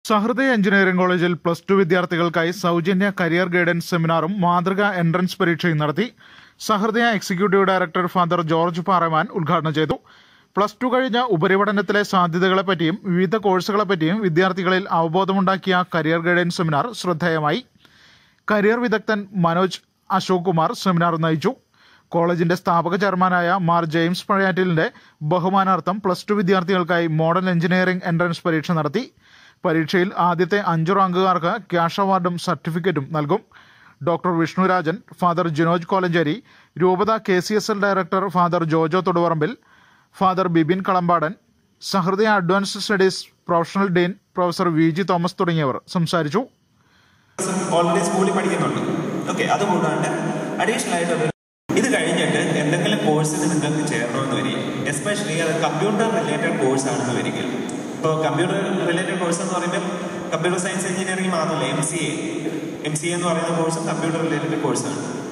സഹൃദയ engineering കോളേജിൽ +2 വിദ്യാർത്ഥികൾക്കായി സൗജന്യ കരിയർ ഗൈഡൻസ് സെമിനാറും മാതൃകാ എൻട്രൻസ് പരീക്ഷയും നടത്തി. Sahrudaya executive director father George Paraman ഉദ്ഘാടനം ചെയ്തു. +2 കഴിഞ്ഞ ഉപരിപഠനത്തിലെ സാധ്യതകളെപ്പറ്റിയും വിവിധ കോഴ്സുകളെപ്പറ്റിയും വിദ്യാർത്ഥികളിൽ അവബോധമുണ്ടാക്കിയ കരിയർ ഗൈഡൻസ് സെമിനാർ ശ്രദ്ധേയമായി. കരിയർ വിദഗ്ധൻ മനോജ് അശോക് കുമാർ സെമിനാർ നയിച്ചു. കോളേജിന്റെ സ്ഥാപക ചെയർമാനായ മാർ ജെയിംസ് പഴയാറ്റിലിന്റെ ബഹുമാനാർത്ഥം +2 വിദ്യാർത്ഥികൾക്കായി മോഡൽ എഞ്ചിനീയറിംഗ് എൻട്രൻസ് പരീക്ഷ നടത്തി. പരീക്ഷയിൽ ആദ്യത്തെ 5 റാങ്കുകാർക്ക് ക്യാഷ് അവാർഡും സർട്ടിഫിക്കറ്റും നൽകും. ഡോക്ടർ വിഷ്ണുരാജൻ, ഫാദർ ജിനോജ് കോലഞ്ചേരി, രൂപത KCSL director father Jojo Thoduparambil, father Bibin Kalampadan, Sahrudaya advanced studies professional dean professor VG Thomas തുടങ്ങിയവർ സംസാരിച്ചു. ഓൾറെഡി സ്കൂളിൽ പഠിക്കുന്നുണ്ട്. ഓക്കെ, അതുകൂടാണ്ട് അഡീഷണൽ ആയിട്ട് ഇത് കഴിഞ്ഞിട്ട് എന്തെങ്കിലും കോഴ്സിന് നിങ്ങൾക്ക് ചേരണമെന്ന് വരിക, എസ്പെഷ്യലി അത് കമ്പ്യൂട്ടർ റിലേറ്റഡ് കോഴ്സ് ആണെന്ന് വരിക. ഇപ്പോൾ കമ്പ്യൂട്ടർ റിലേറ്റഡ് കോഴ്സ് എന്ന് പറയുമ്പോൾ കമ്പ്യൂട്ടർ സയൻസ് എഞ്ചിനീയറിംഗ് മാത്രമല്ല, MCA എന്ന് പറയുന്ന കോഴ്സും കമ്പ്യൂട്ടർ റിലേറ്റഡ് കോഴ്സാണ്.